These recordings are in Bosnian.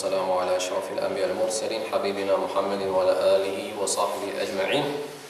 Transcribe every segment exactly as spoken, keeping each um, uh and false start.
والسلام على أشرف الأنبياء المرسلين حبيبنا محمد وعلى آله وصحبه أجمعين.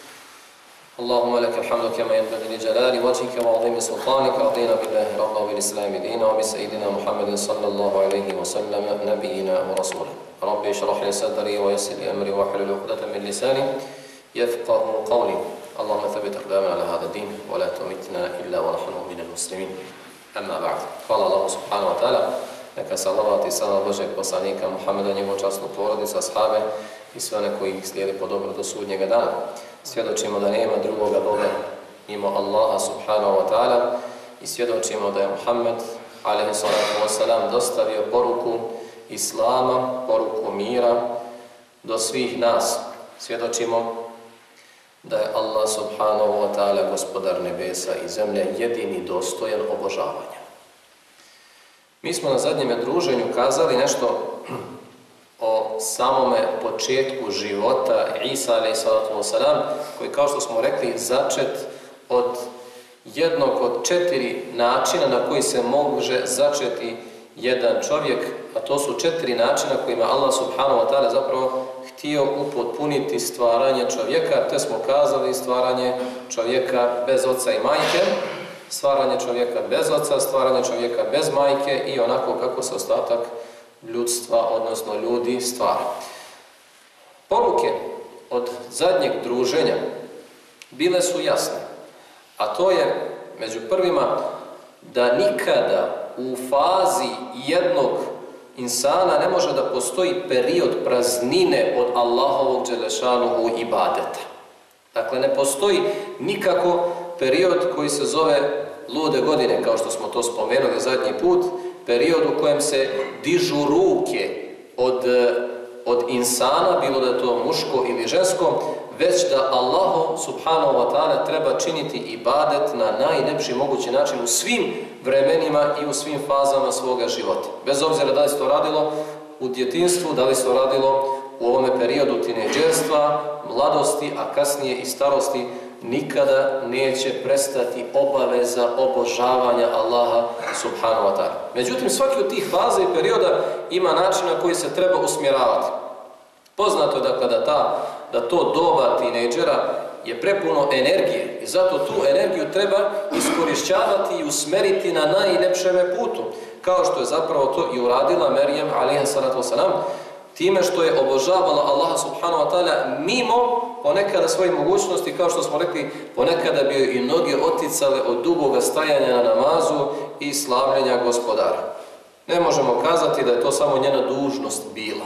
اللهم لك الحمد كما ينبغي لجلال وجهك وعظيم سلطانك. رضينا بالله ربا وبالإسلام دينا وبسيدنا محمد صلى الله عليه وسلم نبينا ورسوله. ربي اشرح لي صدري ويسر لي أمري واحلل عقدة من لساني يفقه قولي. اللهم ثبت أقدامنا على هذا الدين ولا تمتنا إلا ونحن من المسلمين. أما بعد. Hvala Allahu subhanahu wa ta'ala. Neka salavat i salam Božeg poslanika Muhammeda, njegovu časnu porodicu, ashabe i sve one koji ih slijedi po dobro do sudnjega dana. Svjedočimo da nema drugoga Boga mimo Allaha subhanahu wa ta'ala i svjedočimo da je Muhammed alejhi salatu vesselam dostavio poruku Islama, poruku mira do svih nas. Svjedočimo da je Allah subhanahu wa ta'ala gospodar nebesa i zemlje jedini dostojan obožavanja. Mi smo na zadnjem druženju kazali nešto o samome početku života Isa alejhi salatu vesselam, koji, kao što smo rekli, začet od jednog od četiri načina na koji se može začeti jedan čovjek, a to su četiri načina kojima Allah subhanahu wa ta'ala zapravo htio upotpuniti stvaranje čovjeka, te smo kazali stvaranje čovjeka bez oca i majke, stvaranje čovjeka bez oca, stvaranje čovjeka bez majke i onako kako se ostatak ljudstva, odnosno ljudi, stvara. Poruke od zadnjeg druženja bile su jasne, a to je među prvima da nikada u fazi jednog insana ne može da postoji period praznine od Allahovog dželešanuhu ibadeta. Dakle, ne postoji nikako period koji se zove lude godine, kao što smo to spomenuli zadnji put, period u kojem se dižu ruke od, od insana, bilo da je to muško ili žensko, već da Allahu subhanahu wa ta'ala treba činiti ibadet na najljepši mogući način u svim vremenima i u svim fazama svoga života. Bez obzira da li se to radilo u djetinjstvu, da li se to radilo u ovome periodu tinejdžerstva, mladosti, a kasnije i starosti, nikada neće prestati obaveza obožavanja Allaha subhanahu wa ta'ala. Međutim, svaki od tih faza i perioda ima način na koji se treba usmjeravati. Poznato je dakle da, ta, da to doba tinejdžera je prepuno energije i zato tu energiju treba iskorišćavati i usmeriti na najljepšeme putu, kao što je zapravo to i uradila Merijem alejha salatu vesselam, time što je obožavala Allaha subhanahu wa ta'ala mimo ponekada svojih mogućnosti, kao što smo rekli, ponekada bi joj i noge oticale od dugoga stajanja na namazu i slavljenja gospodara. Ne možemo kazati da je to samo njena dužnost bila.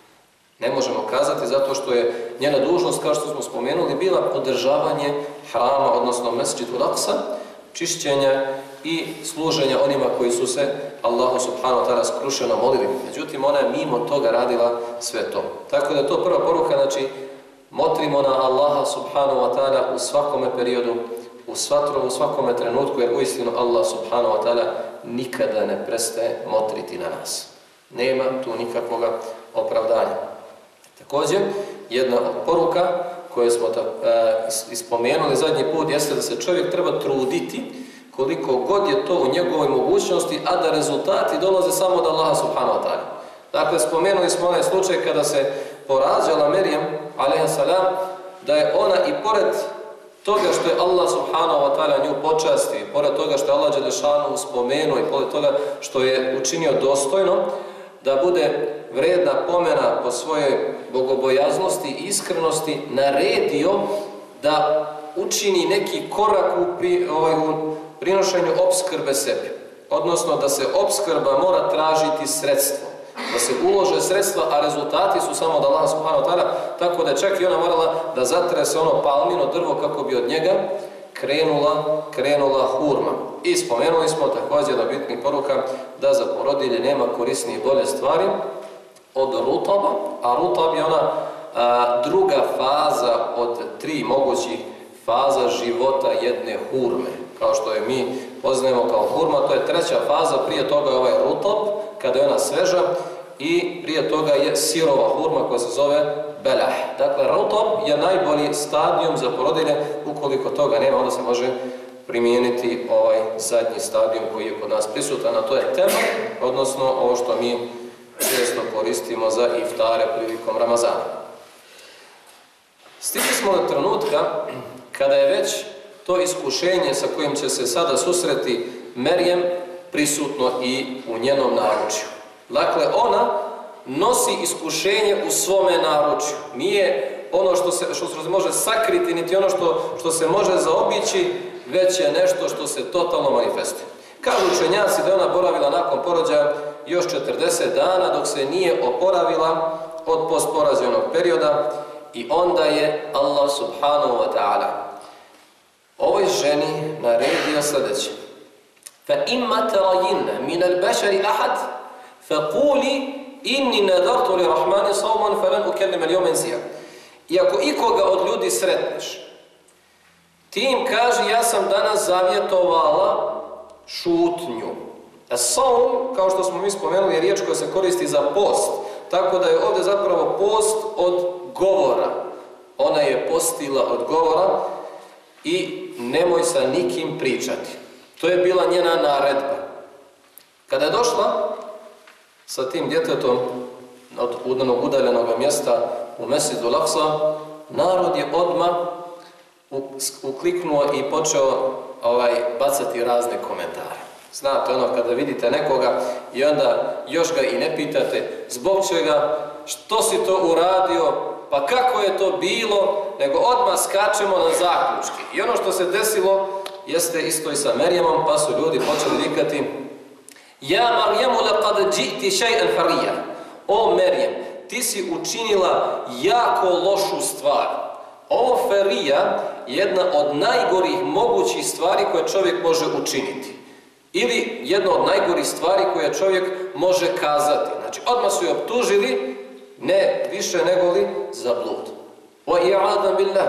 Ne možemo kazati zato što je njena dužnost, kao što smo spomenuli, bila održavanje hrama, odnosno Mesdžidul Aqsa, čišćenja i služenja onima koji su se Allahu subhanahu wa ta'ala skrušeno molili. Međutim, ona je mimo toga radila sve to. Tako da je to prva poruka, znači, motrimo na Allaha subhanahu wa ta'ala u svakome periodu, u, svatro, u svakome trenutku, jer uistinu Allah subhanahu wa ta'ala nikada ne prestaje motriti na nas. Nema tu nikakvoga opravdanja. Također, jedna od poruka koje smo ta, e, ispomenuli zadnji put jeste da se čovjek treba truditi koliko god je to u njegovoj mogućnosti, a da rezultati dolaze samo od Allaha subhanahu wa ta'ala. Dakle, spomenuli smo onaj slučaj kada se porađala Merijem alejha salam, da je ona i pored toga što je Allah subhanahu wa ta'ala nju počastio, i pored toga što je Allah dželešanu spomenuo, i pored toga što je učinio dostojno da bude vredna pomena po svojoj bogobojaznosti i iskrenosti, naredio da učini neki korak u, pri, ovaj, u prinošenju opskrbe sebi. Odnosno da se opskrba mora tražiti sredstvo. Da se ulože sredstva, a rezultati su samo od Allaha subhanahu wa ta'ala, tako da je čak i ona morala da zatrese ono palmino drvo kako bi od njega krenula, krenula hurma. I spomenuli smo također da bitnih poruka da za porodilje nema korisnije i bolje stvari od rutaba, a rutab je ona a, druga faza od tri mogućih faza života jedne hurme. Kao što je mi poznajemo kao hurma, to je treća faza, prije toga je ovaj rutab, kada je ona sveža, i prije toga je sirova hurma koja se zove belah. Dakle, rutab je najbolji stadijum za porodilje, ukoliko toga nema, onda se može primijeniti ovaj zadnji stadijum koji je kod nas prisutan, a to je temar, odnosno ovo što mi često koristimo za iftare prilikom Ramazana. Stigli smo do trenutka kada je već to iskušenje sa kojim će se sada susreti Merjem prisutno i u njenom naručju. Dakle, ona nosi iskušenje u svome naručju. Nije ono što se, što se može sakriti, niti ono što, što se može zaobići, već je nešto što se totalno manifestuje. Kažu učenjaci da je ona boravila nakon porođaja još četrdeset dana dok se nije oporavila od postporađajnog perioda i onda je Allah subhanahu wa ta'ala ovoj ženi naredio sljedeće: فَإِمَّا تَرَيِنَّ مِنَ الْبَشَرِ أَحَدٍ فَقُولِ إِنِّي نَذَرْتُ لِرَحْمَنِ صَوْمًا فَلَنْ أُكَلِّمَ الْيَوْمَ إِنْسِيًّا. I ako ikoga od ljudi sretneš, ti im kaži: ja sam danas zavjetovala šutnju. A saum, kao što smo mi spomenuli, je riječ koja se koristi za post. Tako da je ovdje zapravo post od govora. Ona je postila od govora i nemoj sa nikim pričati. To je bila njena naredba. Kada je došla sa tim djetetom od udanog udaljenog mjesta u Mesdžidu Al-Aqsa, narod je odmah ukliknuo i počeo ovaj, bacati razne komentare. Znate, ono kada vidite nekoga i onda još ga i ne pitate zbog čega, što si to uradio, pa kako je to bilo, nego odmah skačemo na zaključke. I ono što se desilo jeste isto i sa Merjemom, pa su ljudi počeli vikati: Ja Marjemu laqad ji'ti shay'an fariya. O Merjem, ti si učinila jako lošu stvar. Ovo ferija je jedna od najgorih mogućih stvari koje čovjek može učiniti. Ili jedna od najgorih stvari koje čovjek može kazati. Znači, odmah su je optužili, ne više nego li za blud. Wa i'adan billah.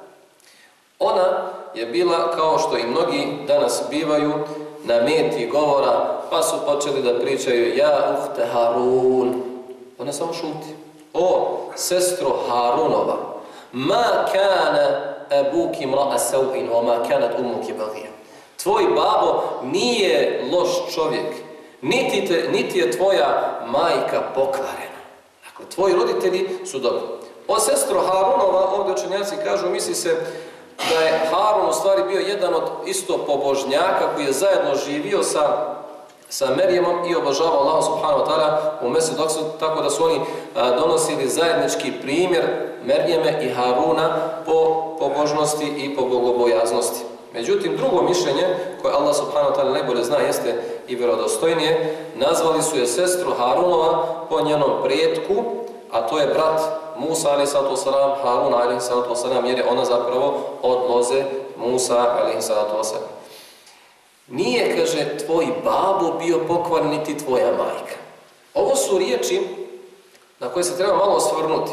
Ona je bila, kao što i mnogi danas bivaju, na meti govora, pa su počeli da pričaju: Ja uhte Harun. Ona samo šuti. O, sestro Harunova, ma kana abuki mra'a sau'in wa ma kanat ummuki baghiya. Tvoj babo nije loš čovjek, niti, te, niti je tvoja majka pokvarena. Dakle, tvoji roditelji su dobri. O sestro Harunova, ovdje učenjaci kažu, misli se da je Harun u stvari bio jedan od isto pobožnjaka koji je zajedno živio sa, sa Merjemom i obožavao Allah subhanahu wa ta'ala u Mesdžidu Al-Aqsa, tako da su oni a, donosili zajednički primjer Merjeme i Haruna po pobožnosti i po bogobojaznosti. Međutim, drugo mišljenje, koje Allah subhanahu wa ta'ala najbolje zna, jeste i vjerodostojnije, nazvali su je sestru Harunova po njenom pretku, a to je brat Musa alejhi salatu vesselam, Harun alejhi salatu vesselam, jer je ona zapravo od loze Musa alejhi salatu vesselam. Nije, kaže, tvoj babo bio pokvaren, niti tvoja majka. Ovo su riječi na koje se treba malo osvrnuti.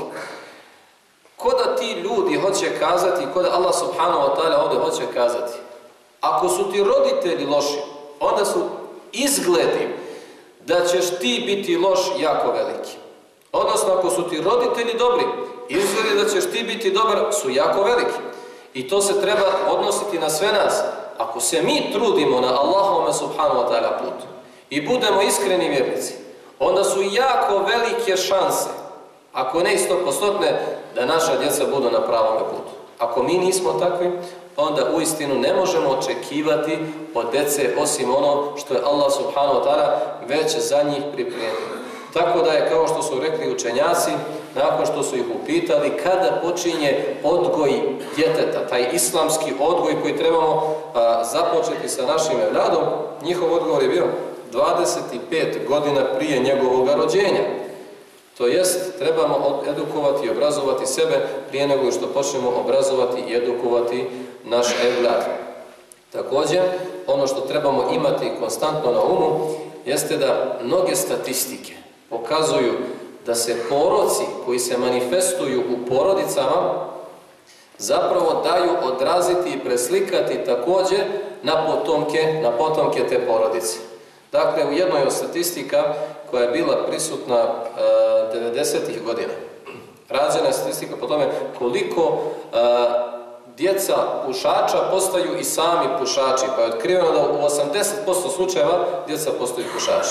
Ko da ti ljudi hoće kazati, ko da Allah subhanahu wa ta'ala ovdje hoće kazati: ako su ti roditelji loši, onda su izgledi da ćeš ti biti loš jako veliki. Odnosno, ako su ti roditelji dobri, izgledi da ćeš ti biti dobar su jako veliki. I to se treba odnositi na sve nas. Ako se mi trudimo na Allahove subhanahu wa ta'ala putu i budemo iskreni vjernici, onda su jako velike šanse, ako ne sto posto, da naša djeca budu na pravom putu. Ako mi nismo takvi, onda uistinu ne možemo očekivati od djece osim ono što je Allah subhanahu wa ta'ala već za njih pripremio. Tako da je, kao što su rekli učenjaci, nakon što su ih upitali kada počinje odgoj djeteta, taj islamski odgoj koji trebamo a, započeti sa našim evladom, njihov odgovor je bio dvadeset pet godina prije njegovog rođenja. To jest, trebamo edukovati i obrazovati sebe prije nego što počnemo obrazovati i edukovati naš evlad. Također, ono što trebamo imati konstantno na umu jeste da mnoge statistike pokazuju da se poroci koji se manifestuju u porodicama zapravo daju odraziti i preslikati također na potomke, na potomke te porodice. Dakle, u jednoj od statistika koja je bila prisutna e, devedesetih godina, rađena je statistika po tome koliko e, djeca pušača postaju i sami pušači, pa je otkriveno da u osamdeset posto slučajeva djeca postaju pušači.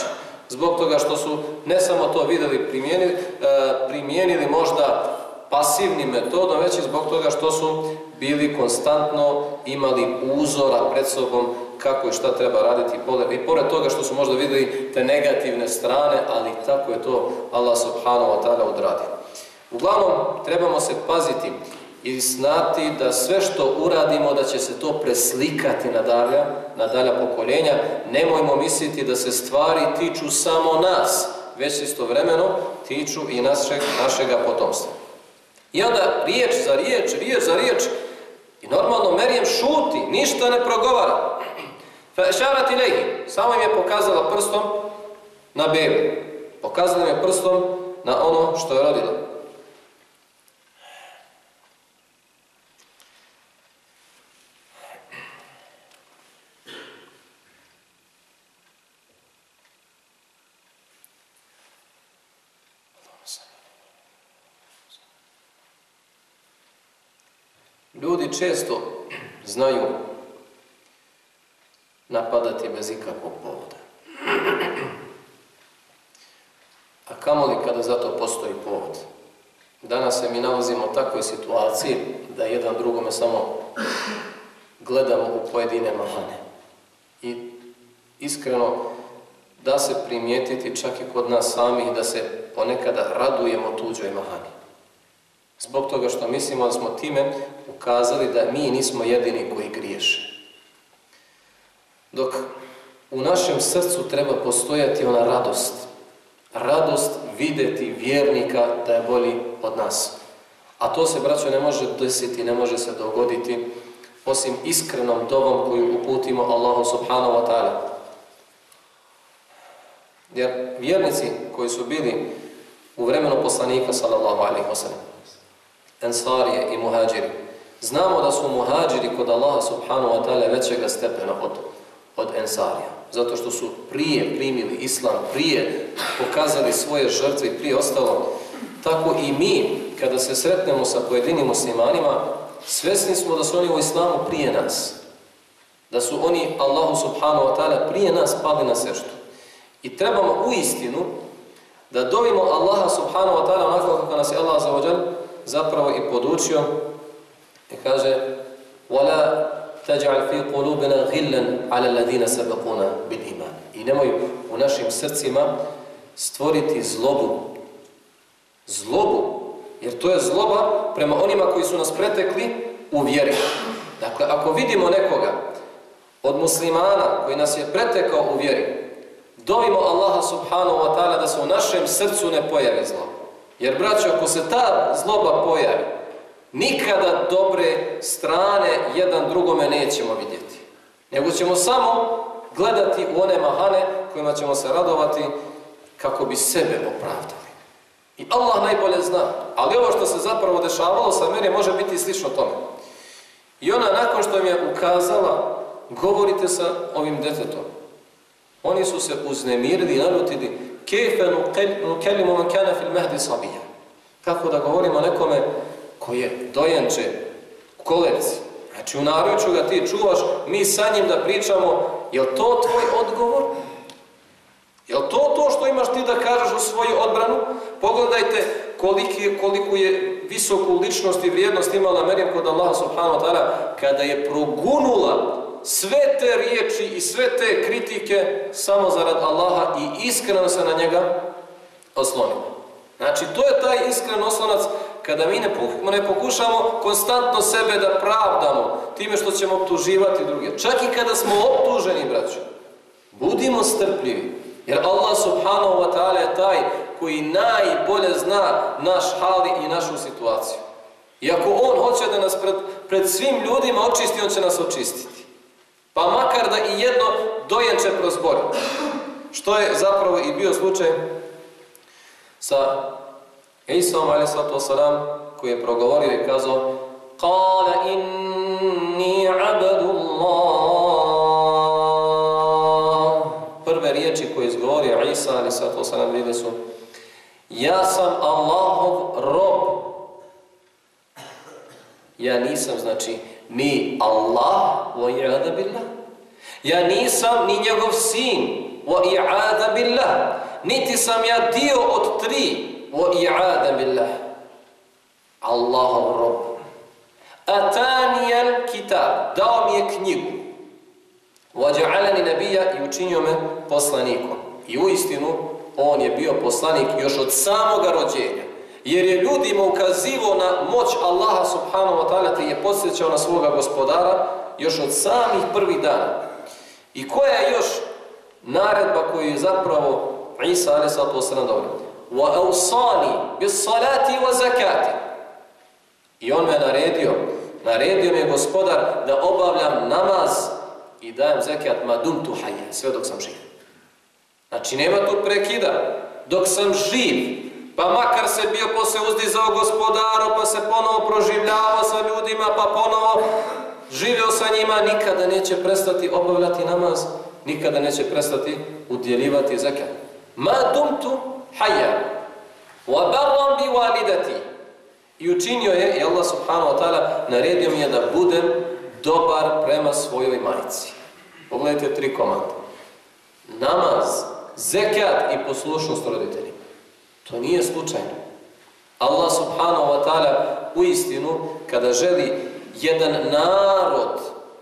Zbog toga što su ne samo to vidjeli, primijenili, primijenili možda pasivnim metodom, već i zbog toga što su bili konstantno imali uzora pred sobom kako i šta treba raditi. I pored toga što su možda vidjeli te negativne strane, ali tako je to Allah subhanahu wa ta'ala odradio. Uglavnom, trebamo se paziti i znati da sve što uradimo da će se to preslikati na dalja, na dalja pokoljenja. Nemojmo misliti da se stvari tiču samo nas, već istovremeno tiču i našeg, našega potomstva. I onda riječ za riječ, riječ za riječ, i normalno Merijem šuti, ništa ne progovara. Fešarat ilejhi, samo im je pokazala prstom na bebu. Pokazala im je prstom na ono što je rodila. Ljudi često znaju napadati bez ikakvog povoda. A kamoli kada za to postoji povod. Danas se mi nalazimo u takvoj situaciji da jedan drugome samo gledamo u pojedine mahane. I iskreno da se primijetiti čak i kod nas samih da se ponekada radujemo tuđoj mahani. Zbog toga što mislimo da smo time ukazali da mi nismo jedini koji griješe. Dok u našem srcu treba postojati ona radost. Radost vidjeti vjernika da je bolji od nas. A to se, braćo, ne može desiti, ne može se dogoditi osim iskrenom dovom koju uputimo Allahu subhanahu wa ta'ala. Jer vjernici koji su bili u vremenu poslanika sallallahu alejhi ve sellem, Ensarije i muhađiri, znamo da su muhađiri kod Allaha subhanahu wa ta'ala većega stepena od, od Ensarija. Zato što su prije primili islam, prije pokazali svoje žrtve i prije ostalo. Tako i mi, kada se sretnemo sa pojedinim muslimanima, svesni smo da su oni u islamu prije nas. Da su oni Allahu subhanahu wa ta'ala prije nas pali na sečtu. I trebamo u istinu da dovimo Allaha subhanahu wa ta'ala onako kako nas je Allah azza zapravo i podučio i kaže وَلَا تَجْعَلْ فِي قُلُوبِنَا غِلًّا عَلَى الَّذِينَ سَبَقُونَا بِالْإِيمَانِ. I nemoj u našim srcima stvoriti zlobu. Zlobu. Jer to je zloba prema onima koji su nas pretekli u vjeri. Dakle, ako vidimo nekoga od muslimana koji nas je pretekao u vjeri, dovimo Allaha subhanahu wa ta'ala da se u našem srcu ne pojavi zlo. Jer, braćo, ako se ta zloba pojavi, nikada dobre strane jedan drugome nećemo vidjeti. Nego ćemo samo gledati u one mahane kojima ćemo se radovati kako bi sebe opravdali. I Allah najbolje zna. Ali ovo što se zapravo dešavalo sa Merijem može biti slično tome. I ona nakon što im je ukazala, govorite sa ovim djetetom. Oni su se uznemirili i nalutili. Kejfe nukelimu man kana fil mehdi sabija. Kako da govorimo nekome koji je dojenče, kolevci. Znači u naručju ga ti čuvaš, mi sa njim da pričamo, je li to tvoj odgovor? Je li to to što imaš ti da kažeš u svoju odbranu? Pogledajte koliki, koliko je visoku ličnost i vrijednost imala Merijem kod Allaha subhanahu wa ta'ala kada je progunula sve te riječi i sve te kritike samo zarad Allaha i iskreno se na njega oslonila. Znači, to je taj iskren oslonac kada mi ne pokušamo konstantno sebe da pravdamo time što ćemo optuživati druge. Čak i kada smo optuženi, braćo, budimo strpljivi. Jer Allah subhanahu wa ta'ala je taj koji najbolje zna naš hali i našu situaciju. I ako On hoće da nas pred, pred svim ljudima očisti, On će nas očistiti. Pa makar da i jedno dojenče prozbori. Što je zapravo i bio slučaj sa Isom alejhi salatu vesselam koji je progovorio i kazao Qala inni abdullah. Prve riječi koje je izgovorio Isa alejhi salatu vesselam bile su ja sam Allahov rob. Ja nisam, znači, ni Allah, wa i'ada billah. Ja nisam ni njegov sin. wa i'ada billah. Niti sam ja dio od tri wa i'ada billah. Allahov rob. Atanijal kitab, dao mi je knjigu. Waja'alani nabija i učinio me poslanikom. I uistinu, on je bio poslanik još od samoga rođenja. Jer je ljudima ukazivao na moć Allaha subhanahu wa ta'ala te je podsjećao na svoga gospodara još od samih prvih dana. I koja je još naredba koju je zapravo Isa alejhi salatu vesselam dao? Wa awsani bis salati wa zakati. I on me naredio, naredio mi je gospodar da obavljam namaz i dajem zekat ma dumtu hayya, sve dok sam živ. Znači nema tu prekida. Dok sam živ, pa makar se bio posle uzdizao gospodaru, pa se ponovo proživljavao sa ljudima, pa ponovo živio sa njima, nikada neće prestati obavljati namaz, nikada neće prestati udjeljivati zekat. Ma dumtu hayya wa barran bi walidati. I učinio je, i Allah subhanahu wa ta'ala naredio mi je da budem dobar prema svojoj majci. Pogledajte tri komande. Namaz, zekat i poslušnost roditeljima. To nije slučajno. Allah subhanahu wa ta'ala u istinu, kada želi jedan narod,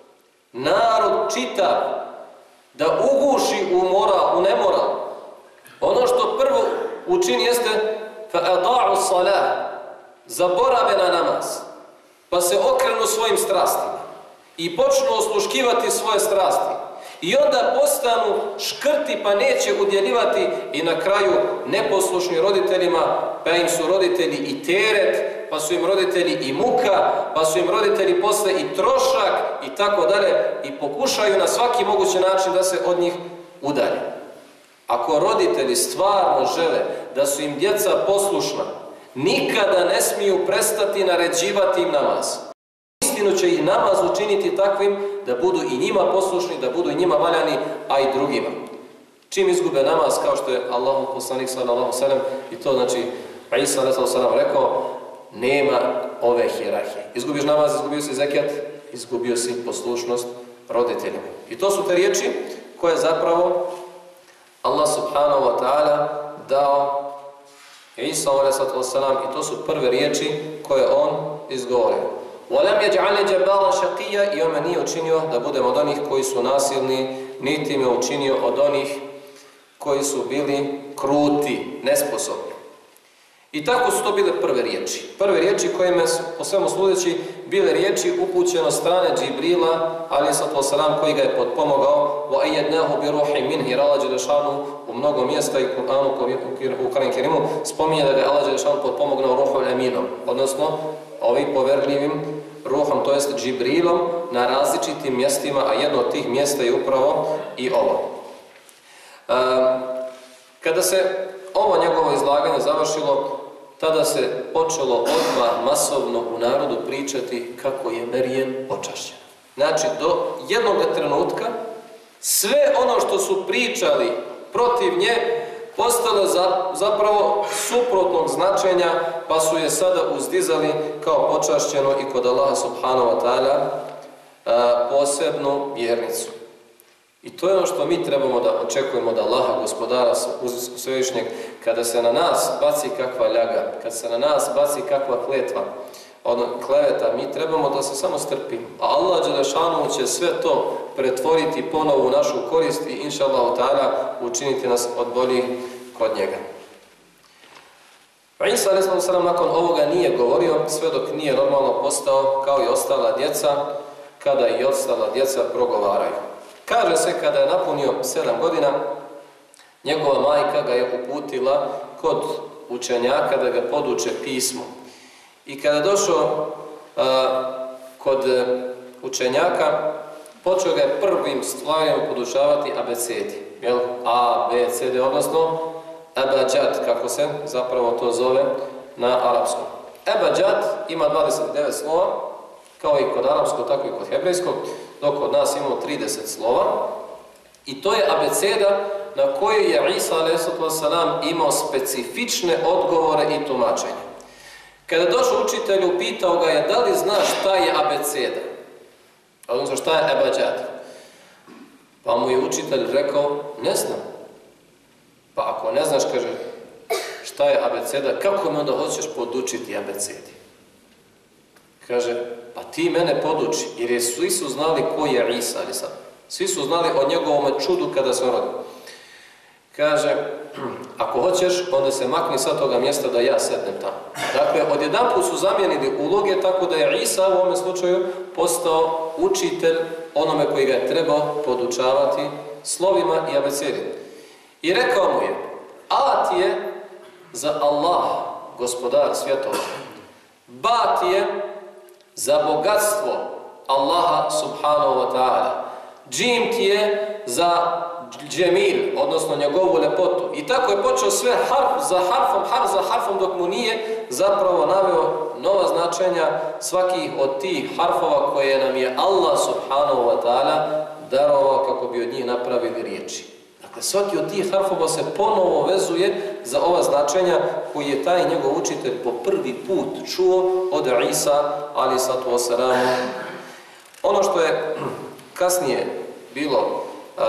narod čitav, da uguši u moral, u nemoral, ono što prvo učini jeste fa'ada'u salah, zaborave na namaz, pa se okrenu svojim strastima i počnu osluškivati svoje strasti. I onda postanu škrti pa neće udjeljivati i na kraju neposlušni roditeljima, pa im su roditelji i teret, pa su im roditelji i muka, pa su im roditelji posle i trošak i tako dalje i pokušaju na svaki mogući način da se od njih udalje. Ako roditelji stvarno žele da su im djeca poslušna, nikada ne smiju prestati naređivati im namaz. Istinu će ih namaz učiniti takvim da budu i njima poslušni, da budu i njima valjani, a i drugima. Čim izgube namaz, kao što je Allahov poslanik sallallahu alejhi ve sellem, i to znači Isa alejhi selam rekao, nema ove hijerarhije. Izgubiš namaz, izgubio si zekat, izgubio si poslušnost roditeljima. I to su te riječi koje zapravo Allah subhanahu wa ta'ala dao Isa alejhi selam i to su prve riječi koje on izgovorio. وَلَمْ يَجْعَلِ جَبَّارًا شَقِيًّا. I on me nije učinio da budem od onih koji su nasilni, niti me učinio od onih koji su bili kruti, nesposobni. I tako su to bile prve riječi. Prve riječi kojima su, po svemu sudeći, bile riječi upućene od strane Džibrila, alejhi selam, koji ga je potpomogao, وَأَيَّدْنَاهُ بِرُوحٍ مِنْهِ. Allah dželešanu u mnogo mjesta i Kur'anu, u Kur'anu Kerimu spominje da ga Allah dželešanu potpomogao ruhul eminom, odnosno ovim poverljivim ruhom, to jest Džibrilom, na različitim mjestima, a jedno od tih mjesta je upravo i ovo. E, kada se ovo njegovo izlaganje završilo, tada se počelo odmah masovno u narodu pričati kako je Merijem počašćena. Znači, do jednog trenutka sve ono što su pričali protiv nje postalo zapravo suprotnog značenja, pa su je sada uzdizali kao počašćeno i kod Allaha subhanahu wa ta'ala posebnu vjernicu. I to je ono što mi trebamo da očekujemo od Allaha, gospodara svevišnjeg, kada se na nas baci kakva ljaga, kada se na nas baci kakva kletva, ono, kleveta, mi trebamo da se samo strpimo. A Allah dželešanu će sve to pretvoriti ponovo u našu korist i inša Allahu ta'ala učiniti nas od boljih kod njega. Isa alejhi selam nakon ovoga nije govorio sve dok nije normalno postao kao i ostala djeca, kada i ostala djeca progovaraju. Kaže se kada je napunio sedam godina, njegova majka ga je uputila kod učenjaka da ga poduče pismu. I kada je došao a, kod učenjaka, počeo ga je prvim stvarima podučavati abecedi. Jel? A, B, C, D, odnosno ebadžad, kako se zapravo to zove na arapskom. Ebadžad ima dvadeset devet slova, kao i kod arapskog, tako i kod hebrejskog, dok kod nas imamo trideset slova. I to je abeceda na kojoj je Isa alejhi selam imao specifične odgovore i tumačenja. Kada je došao učitelju, pitao ga je da li znaš šta je abeceda, odnosno šta je ebadžad. Pa mu je učitelj rekao, ne znam. Pa ako ne znaš, kaže, šta je abeceda, kako me onda hoćeš podučiti abecedi? Kaže, pa ti mene poduči, jer je svi su znali ko je Isa, ali sad. Svi su znali o njegovom čudu kada se rodio. Kaže, ako hoćeš, onda se makni sa toga mjesta da ja sednem tamo. Dakle, odjedanput su zamijenili uloge, tako da je Isa u ovom slučaju postao učitelj onome koji ga je trebao podučavati slovima i abecedi. I rekao mu je, A ti je za Allah, gospodar svjetova. Ba ti je za bogatstvo Allaha subhanahu wa ta'ala. Džim ti je za džemil, odnosno njegovu lepotu. I tako je počeo sve harf za harfom, harf za harfom, dok mu nije zapravo naveo nova značenja svakih od tih harfova koje nam je Allah subhanahu wa ta'ala darovao kako bi od njih napravili riječi. Dakle, svaki od tih harfova se ponovo vezuje za ova značenja koji je taj njegov učitelj po prvi put čuo od Isa, ali sallatu wassalamu. Ono što je kasnije bilo a,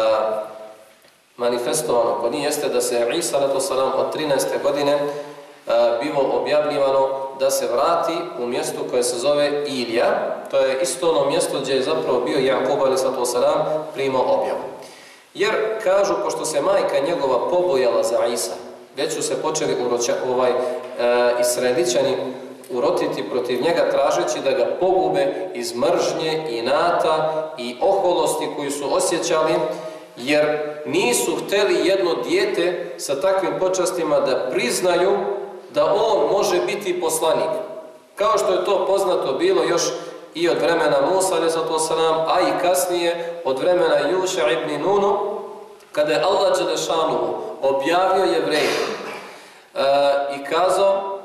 manifestovano kod njih jeste da se Isa sallatu wasalam od trinaeste godine a, bilo objavljivano da se vrati u mjesto koje se zove Ilija. To je isto ono mjesto gdje je zapravo bio Jakub ali sallatu wasalam primao objavu. Jer kažu, pošto se majka njegova pobojala za Isa, već su se počeli uroča, ovaj, e, Israeličani urotiti protiv njega tražeći da ga pogube iz mržnje, inata i oholosti koju su osjećali, jer nisu hteli jedno dijete sa takvim počastima da priznaju da on može biti poslanik. Kao što je to poznato bilo još i od vremena Musa, a i kasnije od vremena Juša ibn Nunu, kada je Allah dželešanuhu objavio Jevrejima e, i kazao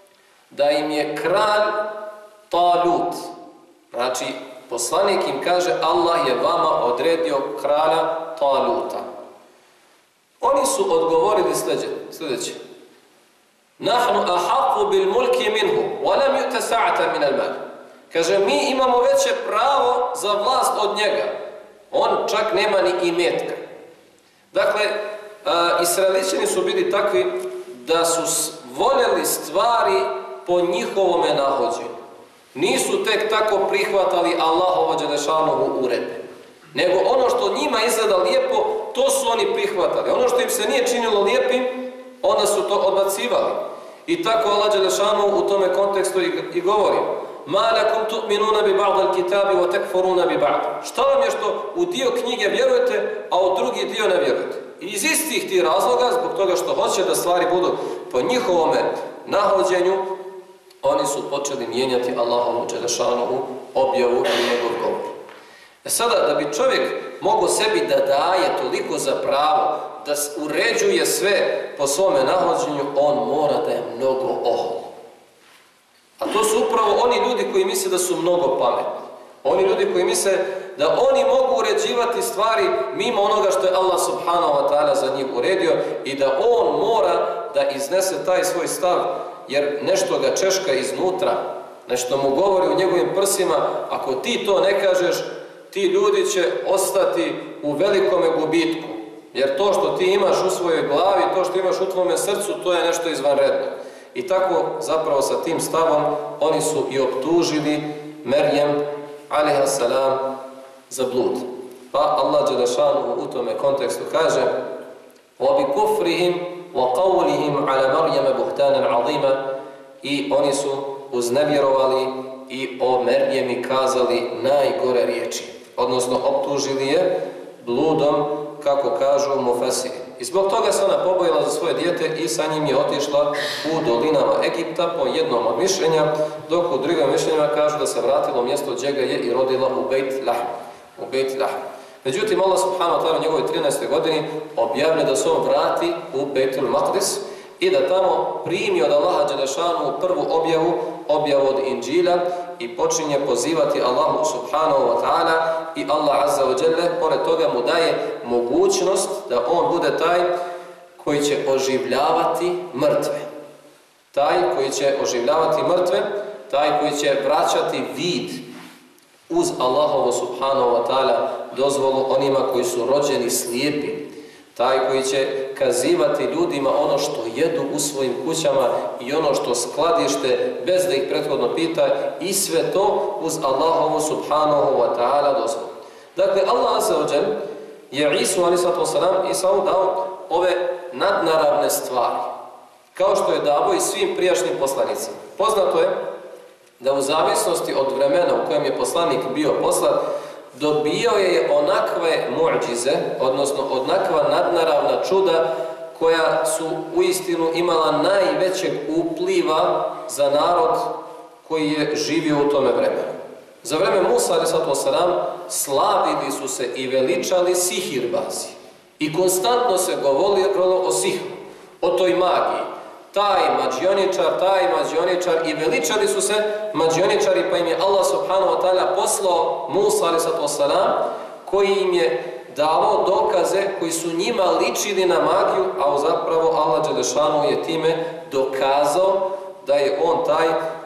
da im je kralj Talut. Znači, poslanik im kaže, Allah je vama odredio kralja Taluta. Oni su odgovorili sljedeće. Nahnu ahaqqu bil mulki minhu, wa lam yu'ta sa'atan min al-mal. Kaže, mi imamo veće pravo za vlast od njega. On čak nema ni imetka. Dakle, a, Israeličani su bili takvi da su voljeli stvari po njihovome nahođenju. Nisu tek tako prihvatali Allahovo dželešanuhu uredbe. Nego ono što njima izgleda lijepo, to su oni prihvatali. Ono što im se nije činilo lijepim, onda su to odbacivali. I tako Allah dželešanuhu u tome kontekstu i, i govori: Ma lakum tu'minuna bi ba'd al-kitabi wa takfuruna bi ba'd. Šta vam je što u dio knjige vjerujete, a u drugi dio ne vjerujete? I iz istih tih razloga, zbog toga što hoće da stvari budu po njihovome nahođenju, oni su počeli mijenjati Allahovu dželešanuhu objavu i njegov govor. E sada, da bi čovjek mogao sebi da daje toliko za pravo, da uređuje sve po svome nahođenju, on mora da je mnogo ohol. A to su upravo oni ljudi koji misle da su mnogo pametni. Oni ljudi koji misle da oni mogu uređivati stvari mimo onoga što je Allah subhanahu wa ta'ala za njih uredio i da on mora da iznese taj svoj stav, jer nešto ga češka iznutra, nešto mu govori u njegovim prsima. Ako ti to ne kažeš, ti ljudi će ostati u velikome gubitku. Jer to što ti imaš u svojoj glavi, to što imaš u tvome srcu, to je nešto izvanredno. I tako zapravo sa tim stavom oni su i optužili Merjem alejha salam za blud. Pa Allah dželešanuhu u tome kontekstu kaže: "Wa bi kufrihim wa qawlihim ala Maryama buhtanan 'azima", i oni su uznevjerovali i o Merjemi kazali najgore riječi, odnosno optužili je bludom, kako kažu mufesiri. I zbog toga se ona pobojila za svoje dijete i sa njim je otišla u dolinama Egipta po jednom od mišljenja, dok u drugom mišljenjima kažu da se vratila u mjesto gdje ga je i rodila u Bejt Lahm. U Bejt Lahm. Međutim, Allah subhanahu wa ta'ala u njegovoj trinaestoj godini objavlja da se on vrati u Bejtul Maqdis i da tamo primi od Allaha dželešanu prvu objavu, objavu od Inđila, i počinje pozivati Allahu subhanahu wa ta'ala, i Allah azza wa jalla pored toga mu daje mogućnost da on bude taj koji će oživljavati mrtve. Taj koji će oživljavati mrtve, taj koji će vraćati vid uz Allahovu subhanahu wa ta'ala dozvolu onima koji su rođeni slijepi. taj koji će kazivati ljudima ono što jedu u svojim kućama i ono što skladište bez da ih prethodno pita, i sve to uz Allahovu subhanahu wa ta'ala dozvolu. Dakle, Allah azza wa džel je Isu alejhi salatu vesselam Isau dao ove nadnaravne stvari, kao što je dao i svim prijašnjim poslanicima. Poznato je da u zavisnosti od vremena u kojem je poslanik bio poslat, dobio je onakve mu'džize, odnosno onakva nadnaravna čuda koja su uistinu imala najvećeg upliva za narod koji je živio u tome vremenu. Za vreme Musa alejhi salatu vesselam slavili su se i veličali sihirbazi. I konstantno se govorilo o sihru, o toj magiji. Taj mađioničar, taj mađioničar, i veličali su se mađioničari, pa im je Allah subhanahu wa ta'ala poslao Musa alejhi salatu vesselam, koji im je davao dokaze koji su njima ličili na magiju, a zapravo Allah dželešanu je time dokazao da je on taj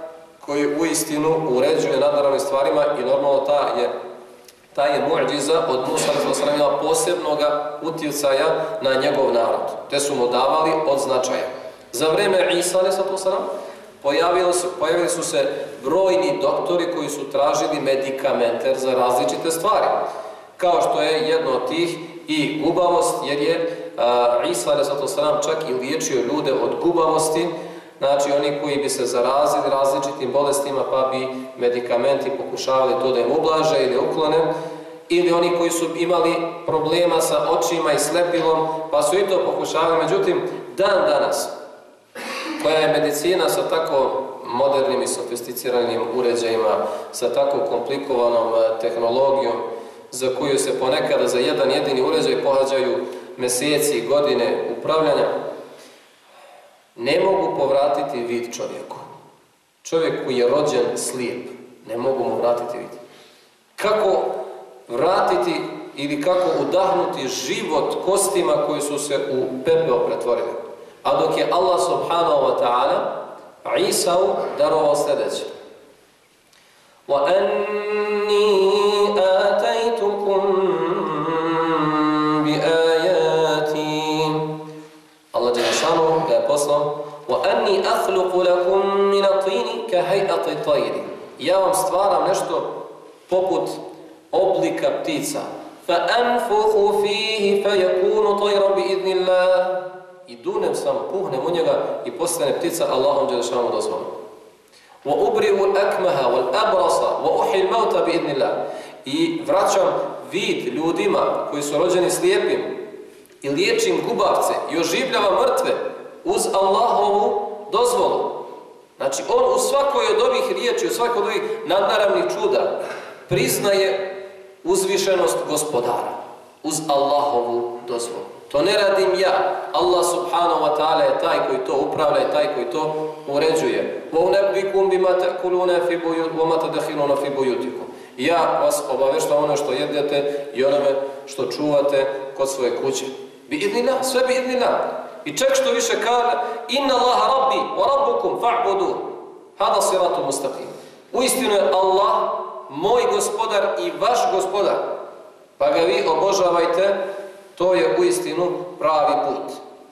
koji uistinu uređuje nadnaravnim stvarima, i normalno ta je ta je mu'džiza od Musa alejhi vesselam imala posebnoga utjecaja na njegov narod, te su mu davali od značaja. Za vreme Isa alejhi vesselam pojavili su, pojavili su se brojni doktori koji su tražili medikamente za različite stvari. Kao što je jedno od tih i gubavost, jer je uh, Isa alejhi vesselam čak i liječio ljude od gubavosti, znači oni koji bi se zarazili različitim bolestima, pa bi medikamenti pokušavali to da im ublaže ili uklone, ili oni koji su imali problema sa očima i slepilom, pa su i to pokušavali. Međutim, dan danas, koja je medicina sa tako modernim i sofisticiranim uređajima, sa tako komplikovanom tehnologijom, za koju se ponekada za jedan jedini uređaj pohađaju mjeseci i godine upravljanja, ne mogu povratiti vid čovjeku. Čovjek koji je rođen slijep, ne mogu mu vratiti vid. Kako vratiti ili kako udahnuti život kostima koji su se u pepeo pretvorili? A dok je Allah subhanahu wa ta'ala Isau darovao sljedeće: وَأَنِّي آتَيْتُكُمْ بِآيَاتِي Allah dželešanu ga je poslao: وَأَنِّي أَخْلُقُ لَكُمْ مِنَ الطِّينِ كَهَيْئَةِ الطَّيْرِ. Ja vam stvaram nešto poput oblika ptica. فَأَنْفُخُ فِيهِ فَيَكُونُ طَيْرًا بِإِذْنِ اللَّهِ. I dunem sam, puhnem u njega i postane ptica Allahom dželešanu dozvolom. وَأُبْرِئُ الْأَكْمَهَ وَالْأَبْرَصَ وَأُحْيِي الْمَوْتَ بِإِذْنِ اللَّهِ. I vraćam vid ljudima koji su rođeni slijepim, i liječim gubavce i oživljava mrtve uz Allahovu dozvolu. Znači, on u svakoj od ovih riječi, u svakoj od ovih nadnaravnih čuda priznaje uzvišenost gospodara uz Allahovu dozvolu. To ne radim ja. Allah subhanahu wa ta'ala je taj koji to upravlja i taj koji to uređuje. وَوْنَبِّكُمْ بِمَا تَأْكُلُونَ فِي بُيُوتِكُمْ وَمَا تَدَخِلُونَ فِي بُيُوتِكُمْ. Ja vas obaveštavam ono što jedete i onome što čuvate kod svoje kuće. Bi idnillah, sve bi idnillah. I čak što više kaže: Inna Allaha rabbi wa rabbukum fa'budu. Hada siratu mustaqim. Uistinu je Allah moj gospodar i vaš gospodar, pa ga vi obožavajte, to je uistinu pravi put.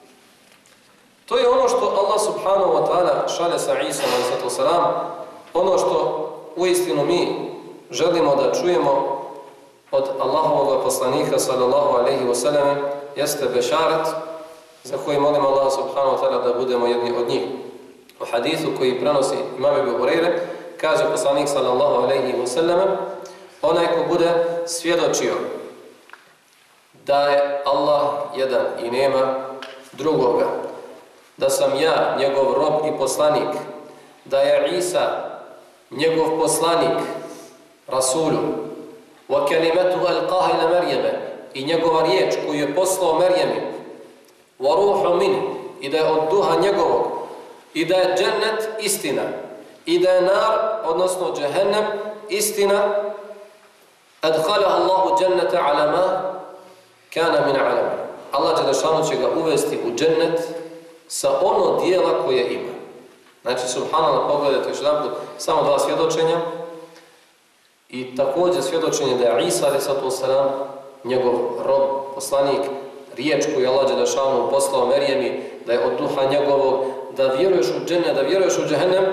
To je ono što Allah subhanahu wa ta'ala šalje sa Isom alejhi selam, ono što uistinu mi želimo da čujemo od Allahovog poslanika sallallahu alejhi ve sellem, jeste bešaret, za koji molim Allah subhanahu wa ta'ala da budemo jedni od njih. U hadisu koji prenosi imam Ebu Hurajre, kaže poslanik sallallahu alejhi ve sellem: onaj ko bude svjedočio da je Allah jedan i nema drugoga, da sam ja njegov rob i poslanik, da je Isa njegov poslanik, Rasulu, wa kalimatuhu alqaha ila Maryama, i njegova riječ koju je poslao Merjemi, wa ruhu min, i da je od duha njegovog, i da je džennet istina, i da je nar, odnosno džehennem, istina, adkhalahu Allahu džennete ala ma kana min alam. Allah dželešanu će ga uvesti u džennet sa ono dijela koje ima. Znači, subhanallah, pogledajte još jedan put, samo dva svjedočenja, i također svjedočenje da je Isa alejhi selam njegov rob, poslanik, riječ koju Allah dželešanu poslao Merijemi, da je od duha njegovog, da vjeruješ u džennet, da vjeruješ u džehennem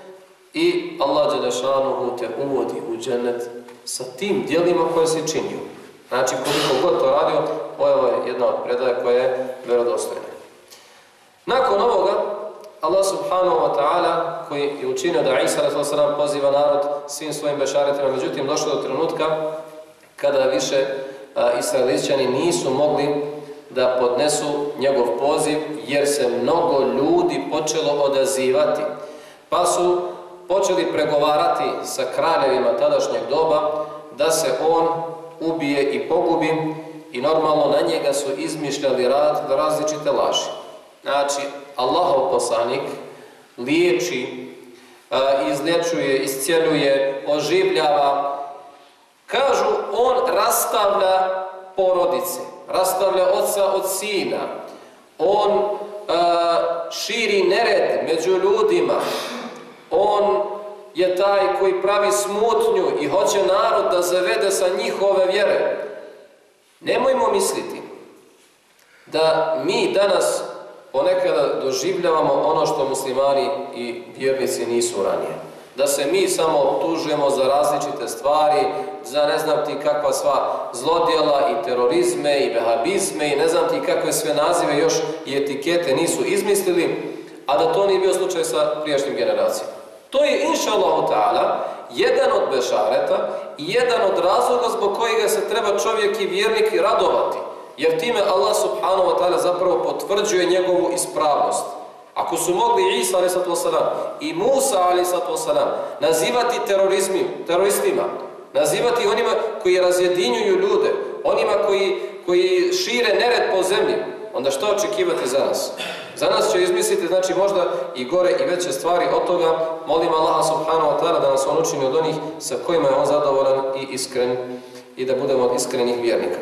i Allah dželešanu te uvodi u džennet sa tim djelima koje si činio. Znači, koliko god to radio, ovo je jedna od predaja koja je vjerodostojna. Nakon ovoga, Allah subhanahu wa ta'ala, koji je učinio da Isa alejhi selam poziva narod svim svojim bešaretima, međutim, došlo do trenutka kada više Israelićani nisu mogli da podnesu njegov poziv, jer se mnogo ljudi počelo odazivati. Pa su počeli pregovarati sa kraljevima tadašnjeg doba da se on ubije i pogubi i normalno na njega su izmišljali različite laži. Znači, Allahov poslanik liječi, izlječuje, iscijeljuje, oživljava. Kažu, on rastavlja porodice, rastavlja oca od sina. On širi nered među ljudima. On je taj koji pravi smutnju i hoće narod da zavede sa njihove vjere. Nemojmo misliti da mi danas ponekada doživljavamo ono što muslimani i vjernici nisu ranije. Da se mi samo optužujemo za različite stvari, za ne znam ti kakva sva zlodjela i terorizme i vehabizme i ne znam ti kakve sve nazive još i etikete nisu izmislili, a da to nije bio slučaj sa prijašnjim generacijama. To je, inša Allahu ta'ala, jedan od bešareta i jedan od razloga zbog kojega se treba čovjek i vjernik radovati. Jer time Allah subhanahu wa ta'ala zapravo potvrđuje njegovu ispravnost. Ako su mogli Isa alejhi selam i Musa alejhi selam nazivati teroristima, nazivati onima koji razjedinjuju ljude, onima koji, koji šire nered po zemlji, onda što očekivati za nas? Za nas će izmisliti, znači, možda i gore i veće stvari od toga. Molim Allaha subhanahu wa ta'ala da nas on učini od onih sa kojima je on zadovoljan i iskren i da budemo od iskrenih vjernika.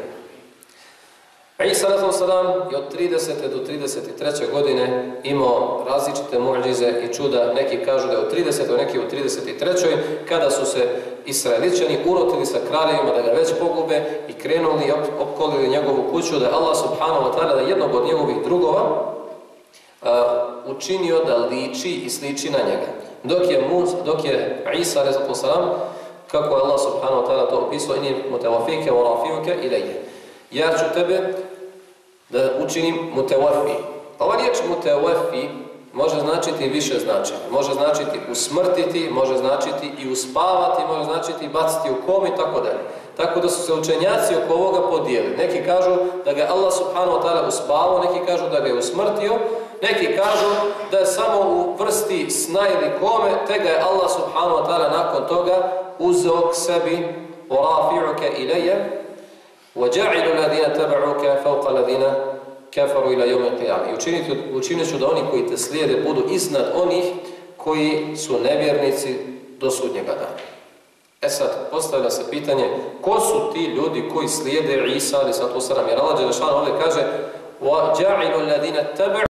Isa alejhi selam je od tridesete do trideset treće godine imao različite mu'džize i čuda. Neki kažu da je od tridesete, neki od trideset treće kada su se Israelićani urotili sa kraljevima da ga već pogube i krenuli i opkolili njegovu kuću, da je Allah subhanahu wa ta'ala da jednog od njegovih drugova uh, učinio da liči i sliči na njega. Dok je, Musa, dok je Isa alejhi selam, kako je Allah subhanahu wa ta'ala to opisao, inni mutawafike wa rafiuke ilejhe. Ja ću tebe da učinim mutewafi. Ova riječ mutewafi može značiti više značenja. Može značiti usmrtiti, može značiti i uspavati, može značiti baciti u kom i tako dalje. Tako da su se učenjaci oko ovoga podijeli. Neki kažu da ga Allah subhanahu wa ta'ala uspavao, neki kažu da ga je usmrtio, neki kažu da je samo u vrsti sna ili kome, te ga je Allah subhanahu wa ta'ala nakon toga uzeo k sebi وَرَافِعُكَ إِلَيَّ وَجَعِلُ الَّذِينَ تَبَعُوكَ فَوْقَ الَّذِينَ كَفَرُوا إِلَى يَوْمِ الْقِيَامَةِ. I učinit ću da oni koji te slijede budu iznad onih koji su nevjernici do sudnjega dana. E sad, postavlja se pitanje, ko su ti ljudi koji slijede Isa alejhi selam? Jer Allah dželle šanehu ovdje kaže وَجَعِلُ الَّذِينَ تَبَعُوكَ